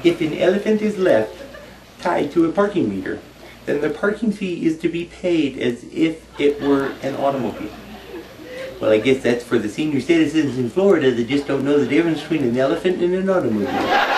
if an elephant is left tied to a parking meter, then the parking fee is to be paid as if it were an automobile. Well, I guess that's for the senior citizens in Florida that just don't know the difference between an elephant and an automobile.